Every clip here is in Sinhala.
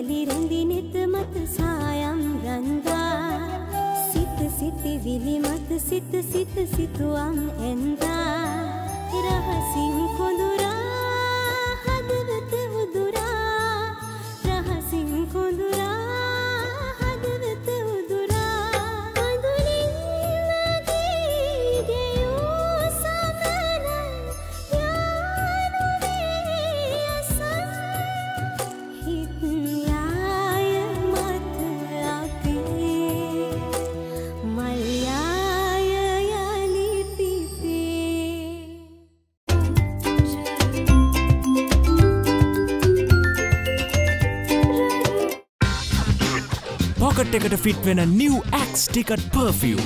රැඳි රැඳි නෙත මත සායම් රන්දා සිත සිතවිලි මත සිත සිත සිතුවම් එන්දා රහසින් කොඳුරා හදවත උදුරා රහසින් කොඳුරා හදවත උදුරා අඳුරින් නදී ගෙයූ සමන යානුවේ අසන් හිත් යාය මත අපේ මල් යාය යලි පිපේ Pocket එකට fit වෙන new Axe Ticket perfume.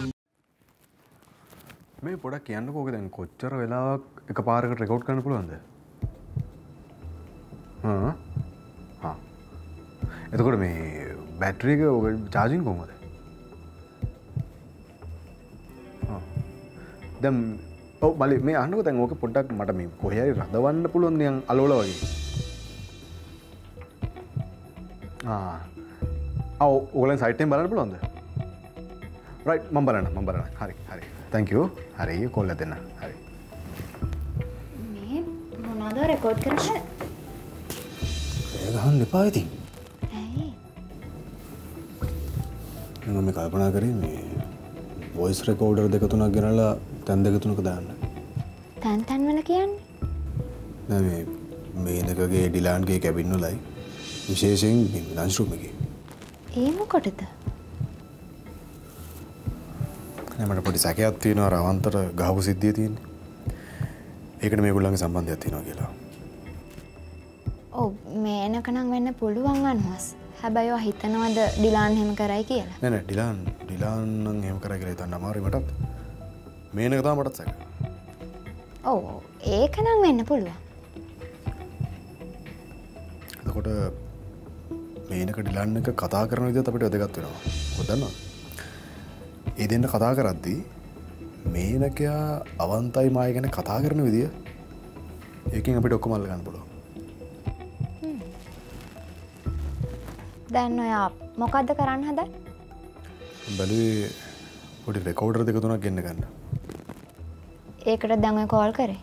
මේ පොඩක් කියන්නකෝ ඔක දැන් කොච්චර වෙලාවක් එකපාරකට රෙකෝඩ් කරන්න පුළුවන්ද? එතකොට මේ බැටරි එක ඔක චාර්ජින් කොහමද? දැන් ඔව් බලන්න මේ අහන්නකෝ දැන් ඕක පොඩ්ඩක් මට මේ කොහේ හරි රඳවන්න පුළුවන් නිකන් අලවල වගේ. ඔයගොල්ලන් සයිට් එකෙන් බලන්න පුළුවන්ද? රයිට් මම බලන්න. හරි. thank you. හරි කෝල් එක දෙන්න. හරි. මේ මොනවද රෙකෝඩ් කරන්නේ? ඒ ගහන්න එපා ඉතින්. ඇයි? මම කල්පනා කරේ මේ වොයිස් රෙකෝඩර් දෙක තුනක් ගෙනල්ලා තැන් දෙක තුනක දාන්න. තැන් වල කියන්නේ? නෑ මේ මේනකගේ ඩිලාන්ගේ කැබින් වලයි විශේෂයෙන් ලන්ච් රූම් එකේ. ඒ මොකටද? මට පොඩි සැකයක් තියෙනවා රවන්තට ගහපු සිද්ධිය තියෙන්නේ. ඒකට මේගොල්ලන්ගේ සම්බන්ධයක් තියෙනවා කියලා. ඔව් මේ එනකනම් වෙන්න පුළුවන් අන්වස්. හැබැයි ඔයා හිතනවද ඩිලාන් එහෙම කරයි කියලා? නෑ ඩිලාන් නම් එහෙම කරයි කියලා හිතන්න අමාරුයි මටත්. මේනක තමයි මටත් සැක. ඔව් ඒකනම් වෙන්න පුළුවන්. එතකොට මේනක ඩිලාන් එක කතා කරන විදිහත් අපිට වැදගත් වෙනවා. මොකද දන්නවද? ඒ දෙන්න කතා කරද්දී මේනකයා අවන්තයි මාය ගැන කතා කරන විදිය ඒකෙන් අපිට ඔක්කොම අල්ල ගන්න පුළුවන්. දැන් ඔයා මොකද්ද කරන්න හදන්නේ? බැලුවේ පොඩි රෙකෝඩර් දෙක තුනක් ගෙන්න ගන්න. ඒකට දැන් ඔය කෝල් කරේ.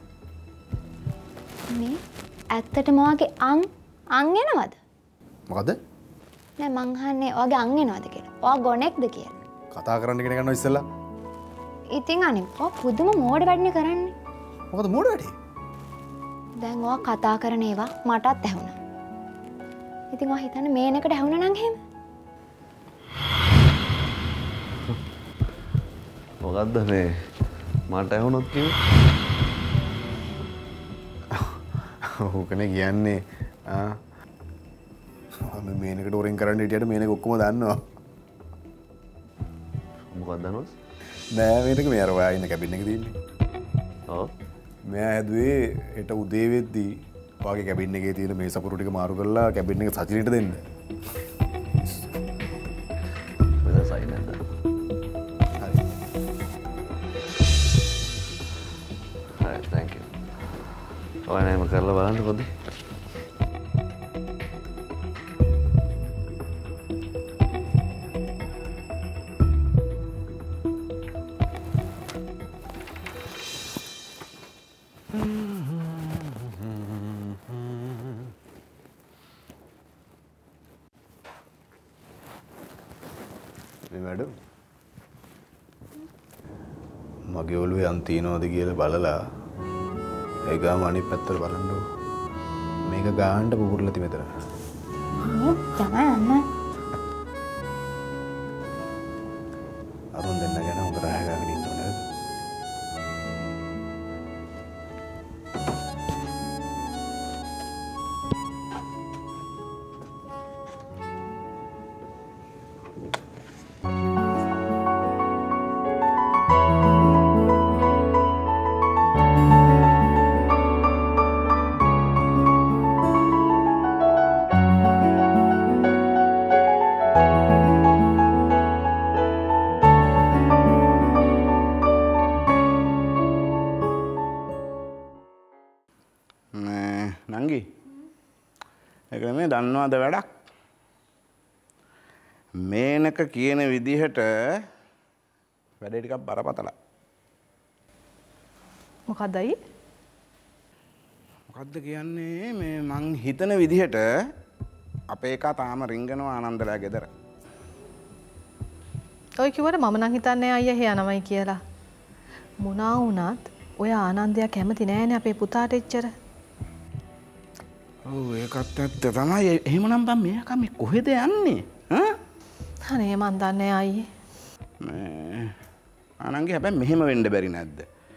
මේ ඇත්තටම ඔයාගේ අං එනවද? මොකද? නෑ මං අහන්නේ ඔයාගේ අං එනවද කියලා. ඔයා ගොනෙක්ද කියලා. කතා කරන්න ඉගෙන ගන්නවා ඉස්සෙල්ලා. ඉතින් අනේ ඔයා පුදුම මෝඩ වැඩනේ කරන්නේ. මොකද මෝඩ වැඩේ? දැන් ඔයා කතා කරන ඒවා මටත් ඇහුණා. ඉතින් ඔයා හිතන්නේ මේනකට ඇහුණා නම් එහෙම? මොකද්ද මේ මට ඇහුණොත් කිව්වේ? ඕකනේ කියන්නේ මේනකට උරින් කරන්න හිටියට මේනක ඔක්කොම දන්නවා. මොකක්ද දන්නවද? නෑ මේනක මේ අර ඔයා ඉන්න කැබින් එකේ තියෙන්නේ. ඔව්. මෙයා හැදුවේ හෙට උදේ වෙද්දී ඔයාගේ කැබින් එකේ තියෙන මේ සපුරු ටික මාරු කරලා කැබින් එක සචිනට දෙන්න. වෙන සයින් නැද්ද? හරි. හරි thank you. ඔය නෑම කරලා බලන්න පොඩි. මැඩම් මගේ ඔළුවේ යන් තියනවද කියලා බලලා ඒ ගාම අනිත් පැත්තට බලන්නකො. මේක ගාන්න පුපුරලා මෙතන. මේ තමයි අම්මා. අරුන් දෙන්න ගැන හොඳට අහගගෙන ඉන්න ඕනේ නේද? දන්නවද වැඩක්? මේනක කියන විදිහට වැඩේ ටිකක් බරපතලයි. මොකක්දයි? මොකද්ද කියන්නේ මේ මං හිතන විදිහට අපේ එකා තාම රිංගනවා ආනන්දලා ගෙදර. ඔය කිව්වට මම නම් හිතන්නේ අයියා එහෙ යනවයි කියලා. මොනා වුණත් ඔය ආනන්දයා කැමති නෑනේ අපේ පුතාට එච්චර. ඔව් ඒකත් ඇත්ත තමයි. එහෙමනම් බං මේක මේ කොහෙද යන්නේ? අනේ මන් දන්නේ අයියේ. මේ ආනන්ගේ හැබැයි මෙහෙම වෙන්න බැරි නැද්ද?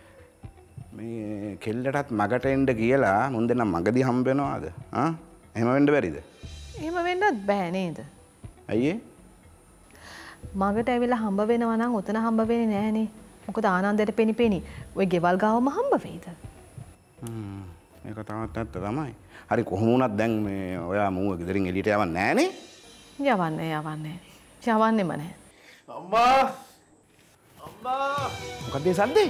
මේ කෙල්ලටත් මගට එන්න කියලා මුන් දෙනා මගදී හම්බ වෙනවාද? එහෙම වෙන්න බැරිද? එහෙම වෙන්නත් බෑ නේද? අයියේ මගට ඇවිල්ලා හම්බ වෙනවා නම් උතන හම්බ වෙන්නේ නෑනේ. මොකද ආනන්දයට පෙනිපෙනි ඔය ගෙවල් ගාවම හම්බ වෙයිද? ඒක තාමත් ඇත්ත තමයි. හරි කොහොම වුණත් දැන් මේ ඔයා මූව ගෙදරින් එළියට යවන්නේ නෑනේ. යවන්නේම නෑ. අම්මා මොකක්ද ඒ සද්දේ?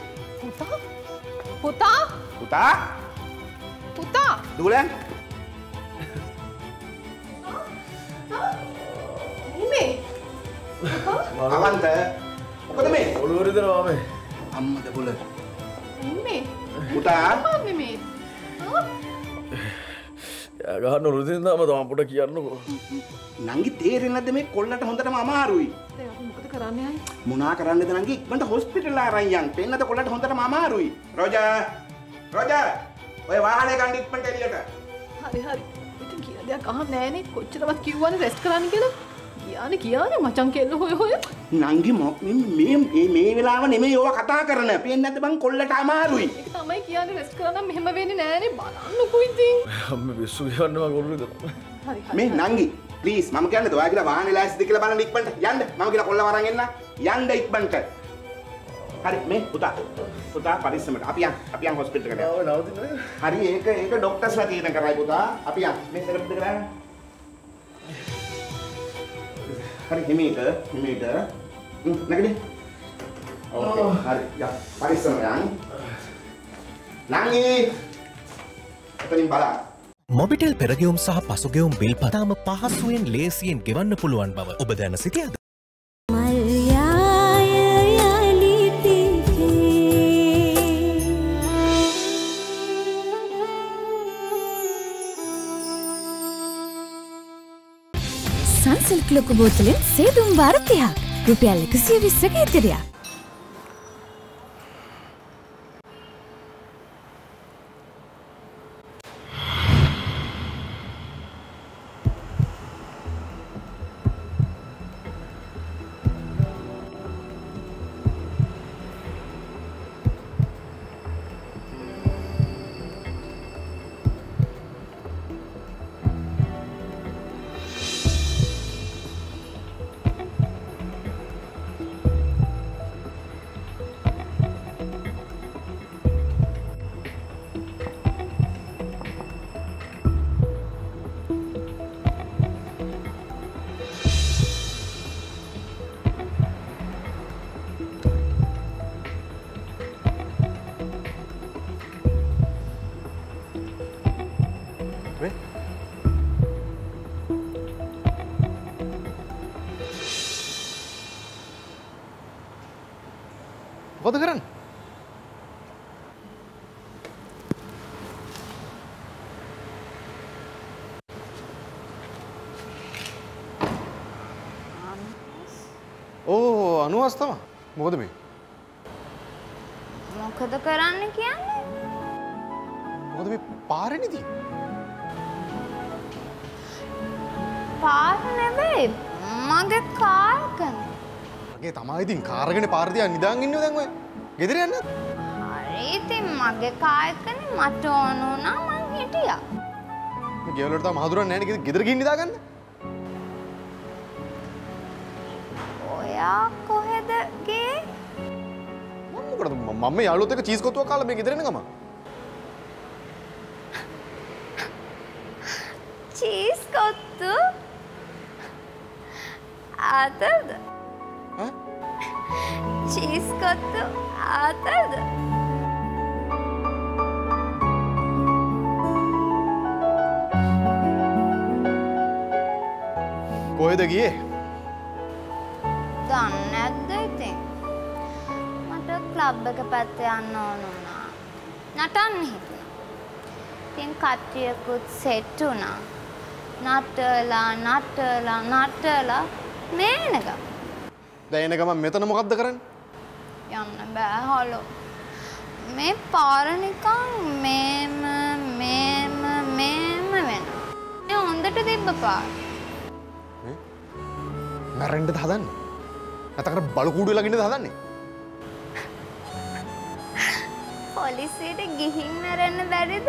පුතා දුලන් අවන්ත මොකද මේ ඔළුව රිදෙනවා මේ. අම්මද බුල මේ පුතා මේ යා ගහන්න ඔළුව රිදෙන තාම තම පොඩ කියන්නකෝ. නංගි තේරෙන්නේ නැද්ද මේ කොල්ලට හොඳටම අමාරුයි. දැන් අපි මොකද කරන්නේ අය? මොනා කරන්නද නංගි ඉක්මනට හොස්පිටල් ආරන් යන්න. පෙන්නද කොල්ලට හොඳටම අමාරුයි. රෝජා ඔය වාහනේ ගන්න ඉක්මනට එළියට. හරි. ඉතින් කියලා දෙයක් අහන්න නෑනේ. කොච්චරවත් කිව්වනේ රෙස්ට් කරන්න කියලා. කියානේ මචං කෙල්ල හොය. නංගි මේ වෙලාව නෙමෙයි ඕවා කතා කරන. පේන්නේ නැද්ද බං කොල්ලට අමාරුයි. ඒක තමයි කියන්නේ රෙස්ට් කරන්න මෙහෙම වෙන්නේ නෑනේ. බලන්නකෝ ඉතින්. අම්මේ පිස්සු කියන්නවා ඔළුව රිදෙනවා. හරි. මේ නංගි ප්ලීස් මම කියන්නේ ඔයා කියලා වාහනේ ලෑස්තිද කියලා බලන්න ඉක්මනට යන්න. මම කියලා කොල්ලව අරන් එන්න. යන්න ඉක්මනට. හරි මේ පුතා පරිස්සමට අපි යන් හොස්පිටල් එකට. නවතින්නේ. හරි ඒක ડોක්ටර්ස්ලා තියෙන කරයි පුතා. අපි යන් මේ සෙරප් දෙක දාන්න. හරි හිමීට නැගිට. ඕකේ හරි යා පරිස්සම යන්. නංගි එතනින් බලන්න. මොබිටෙල් පෙරගෙවුම් සහ පසුගෙවුම් බිල් පතාම පහසුවෙන් ලේසියෙන් ගෙවන්න පුළුවන් බව ඔබ දැන සිටියද? සන්සිල්ක් ලොකු බෝතලෙන් සේදුම් වාර 30ක් රුපියල් 120ක ඉතිරියක්. මොකද කරන්නේ? ඕ අනුවස් තමයි. මොකද මේ? මොකද කරන්න කියන්නේ? මොකද මේ පාරේ නේද? පාර නෙවෙයි. මගේ කාර් එකනේ. මගේ තමයි ඉතින් කාර් එකනේ පාර දිහා නිදාගෙන ඉන්නව දැන් ඔය. ගෙදර යන්න. හරි ඉතින් මගේ කාර් එකනේ මට ඕන වුණා මං හිටියා. මේ ගෙවල වලට තාම මහදුරන් නැහැ නේ ගෙදර ගිහින් නිදා ගන්න. ඔයා කොහෙද ගියේ? මම මොකටද මම යාළුවොත් එක්ක චීස් කොටුවක් කාලා මේ ගෙදර එන ගම. චීස් කොත්තු? ආතල්ද? ඈ? චීස් කොත්තු ආතල්ද? කොහෙද ගියේ? දන්නේ නැද්ද ඉතින්? මට ක්ලබ් එක පැත්තේ යන්න ඕන වුණා. නටන්න හිතුණා. ඉතින් කට්ටියකුත් සෙට් වුණා. නටලා මේනක. දැන් එන ගමන් මෙතන මොකද්ද කරන්නේ? යන්න බෑ හලෝ. මේ පාර නිකන් මේම වෙනවා. මේ හොඳට තිබ්බ පාර. මැරෙන්නද හදන්නේ? නැත්නම් බලු කූඩුවේ ළඟින්ද හදන්නේ? පොලිසියට ගිහින් මැරෙන්න බැරිද?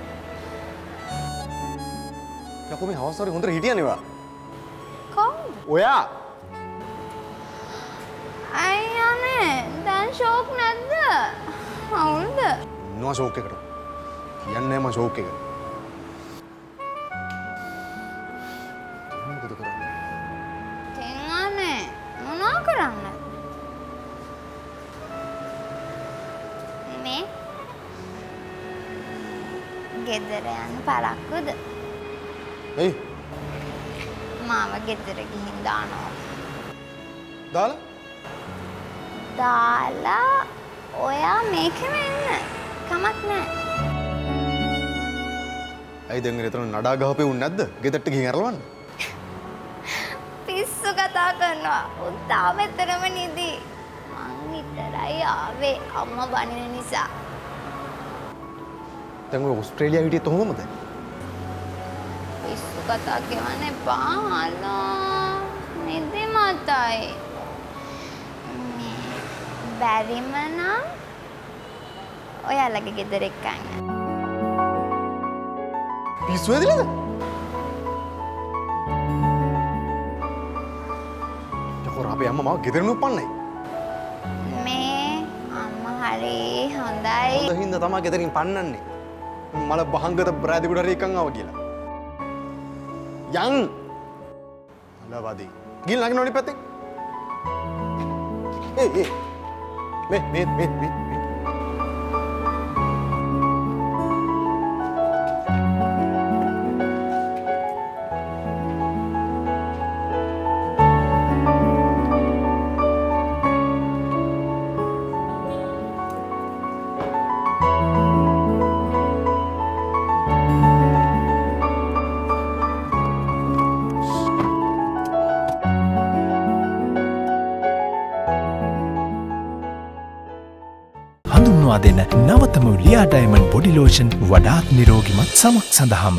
යකෝ මේ හවස්වරේ හොඳට හිටියනේ වා. කවුද? ඔයා. අයියනේ දැන් ෂෝක් නැද්ද? අවුල්ද? නෝ ෂෝක් එකට. කියන්නේ මම ෂෝක් එක. මොකද කරන්නේ? තියන්නේ මොනවා කරන්නේ? මේ ගෙදර යන්න පරක්කුද? එයි මාව ගෙදර ගිහින් දානවා. දාලා ඔයා මේකෙම එන්න. කමක් නැහැ. ඇයි දැන් එතන නඩා ගහපේ උන් නැද්ද? ගෙදරට ගිහින් අරලවන්න. පිස්සු කතා කරනවා. උන්තා මෙතරම නිදි. මං විතරයි ආවේ අම්මා බනින නිසා. දැන් ඔය ඕස්ට්‍රේලියාව හිටියේ කොහොමද? පිස්සු කතා කියවන්න එපා හලෝ. නිදි මතයි. බැරිම නම් ඔයාලගේ ගෙදර එක්කන් යන්න. පිස්සු ඇදිලාද? යකෝ අපේ අම්මා මාව ගෙදරින් උප්පන්නයි. මේ අම්මා හරි හොඳයි. හොඳ හින්දා තමයි ගෙදරින් පන්නන්නේ. මල බහංගත බ්‍රෑදිකුඩ හරි එකන් ආව කියලා. යන් අලවදී. ගිහින් ළඟින් ඕනි පැත්තෙන්. ඒ මේ දෙන නවතම ලියා ඩයමන්ඩ් බොඩි ලෝෂන් වඩාත් නිරෝගිමත් සමක් සඳහාම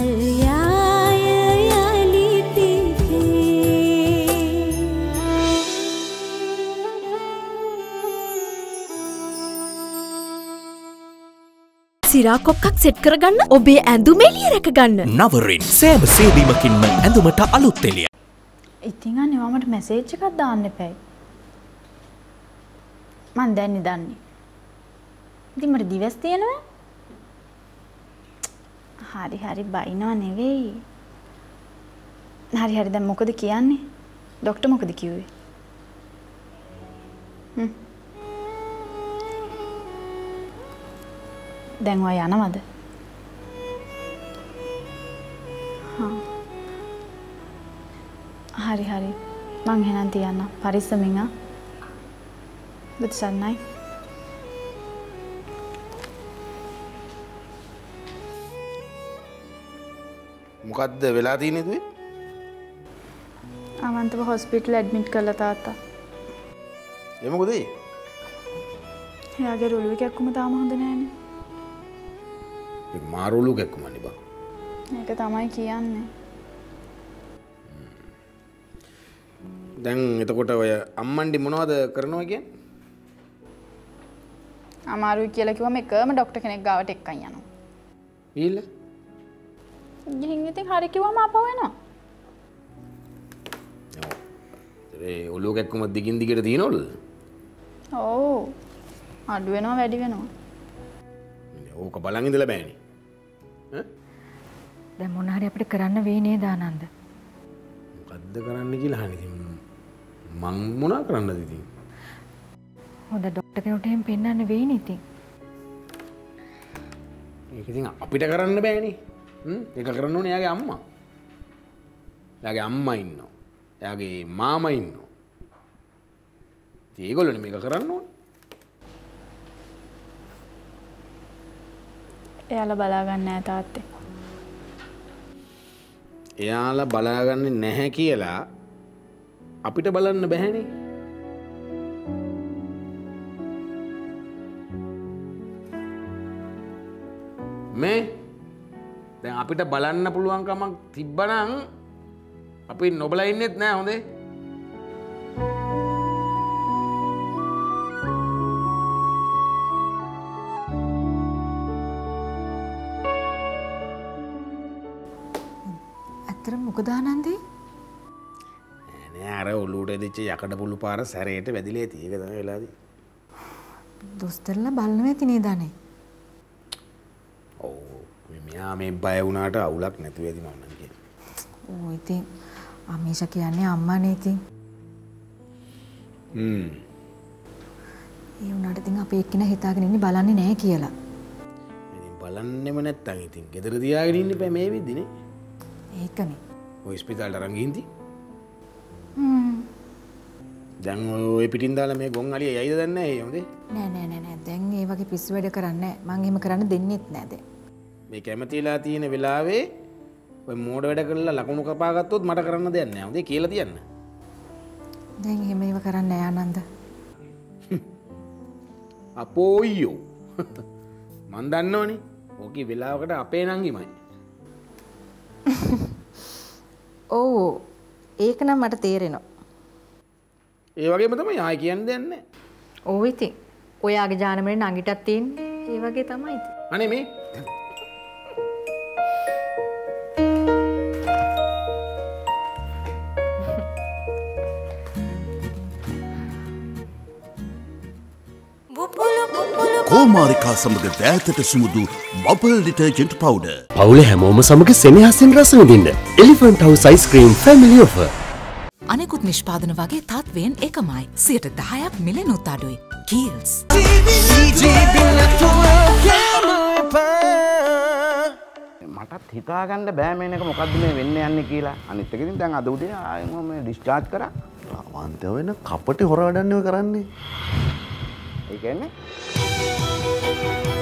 සිරා කොක්කක් සෙට් කරගන්න ඔබේ ඇඳුම එළිය රැකගන්න. නවරින් සෑම සේවීමකින්ම ඇඳුමට අලුත් එළිය. ඉතින් අනේ මමට මැසේජ් එකක් දාන්න එපයි. මං දැන් දන්නේ. ඉතින් මට දිවස් තියෙනවා. හරි බයිනව නෙවෙයි. හරි දැන් මොකද කියන්නේ? ડોක්ටර් මොකද කිව්වේ? දැන් ඔයා යනවද? හරි මං එහෙනම් තියන්න. පරිස්සමින් ආ. බුත්සන්නයි. මොකද්ද වෙලා තියෙන්නේ දුවේ? අමන්තව හොස්පිටල් ඇඩ්මිට් කරලා තාත්තා. ඒ මොකද ඒ? එයාගේ රොළුවේ කැක්කුම තාම හොඳ නෑනේ. ඒක මාරොළු කැක්කුමනේ බං. ඒක තමයි කියන්නේ. දැන් එතකොට ඔය අම්මන්ඩි මොනවද කරනවා කියන්නේ? අමාරුයි කියලා කිව්වම එකම ડોක්ටර් කෙනෙක් ගාවට එක්කන් යනවා. ඊළ ගිහින් ඉතින් හරි කිව්වම ආපහු එනවා. ඒ ඔලුව කැක්කුම දිගින් දිගට තියනවලු? ඔව්. අඩු වෙනවා වැඩි වෙනවා. ඕක බලන් ඉඳලා බෑනේ. දැන් මොන හරි අපිට කරන්න වෙයි නේද ආනන්ද? මොකද්ද කරන්න කියලා අහන්නේ ඉතින් මං මොනා කරන්නද ඉතින්? හොඳ ડોක්ටර් කෙනෙකුට එහෙම පෙන්නන්න වෙයි නේ ඉතින්. ඒක ඉතින් අපිට කරන්න බෑනේ. ඒක කරන්න ඕනේ එයාගේ අම්මා. එයාගේ අම්මා ඉන්නවා. එයාගේ මාමා ඉන්නවා. ඒගොල්ලෝනේ මේක කරන්න ඕනේ. එයාලා බලාගන්නේ නැහැ තාත්තේ. එයාලා බලාගන්නේ නැහැ කියලා අපිට බලන්න බැහැනේ. මේ දැන් අපිට බලන්න පුළුවන් කමක් තිබ්බනම් අපි නොබලා ඉන්නෙත් නෑ හොඳේ. ඇත්තටම මොකද ආනන්දේ? නෑ අර ඔලුවට දෙච්ච යකඩ පුළු පාර සැරේට වැදිලා ඇති. ඒක තමයි වෙලාදී. දොස්තරලා බලනවා ඇති නේද අනේ? ඔව් මෙයා මේ බය වුණාට අවුලක් නැතුව ඇති මම නම් කියන්නේ. ඕ ඉතින් අමීෂා කියන්නේ අම්මානේ ඉතින්. ඒ වුණාට ඉතින් අපේ එක්කිනා හිතාගෙන ඉන්නේ බලන්නේ නැහැ කියලා. ඉතින් බලන්නෙම නැත්තම් ඉතින් ගෙදර තියාගෙන ඉන්න බෑ මේ විදිහනේ. ඒකනේ. ඔය ස්පිතාලට අරන් ගිහින්දි. දැන් ඔය පිටින් දාලා මේ ගොන් අලිය යයිද දන්නේ නැහැ හොඳේ. නෑ. දැන් ඒ වගේ පිස්සු වැඩ කරන්නේ නැහැ. මං එහෙම කරන්න දෙන්නෙත් නෑ දැන්. මේ කැමතිලා තියෙන වෙලාවේ ඔය මෝඩ වැඩ කරලා ලකුණු කපා ගත්තොත් මට කරන්න දෙයක් නැහැ. හොඳේ කියලා තියන්න. දැන් එහෙම ඒව කරන්නේ නැහැ ආනන්ද. අපෝයෝ. මන් දන්නවනේ. ඕකේ වෙලාවකට අපේ නංගිමයි. ඔව් ඒක නම් මට තේරෙනවා. ඒ වගේම තමයි ආයි කියන්න දෙයක් නැහැ. ඔව් ඉතින් ඔයාගේ ජානමනේ නංගිටත් තියෙන්නේ ඒ වගේ තමයි ඉතින්. අනේ මේ කෝමාරිකා සමග දෑතට සුමුදු බබල් ඩිටර්ජන්ට් පවුඩර්. පවුල හැමෝම සමග සෙනෙහසින් රස විඳින්න. Elephant House ice cream family offer. අනෙකුත් නිෂ්පාදන වගේ තත්වයෙන් එකමයි 10%ක් මිලෙනුත් අඩුයි. කීල්ස්. මටත් හිතාගන්න බෑ මේක මොකද්ද මේ වෙන්න යන්නේ කියලා. අනිත් එක ඉතින් දැන් අද උදේ ආයෙම මේ ඩිස්චාර්ජ් කරා. අවන්තය වෙන කපටි හොර වැඩන්නේ ඔය කරන්නේ. ඒ කියන්නේ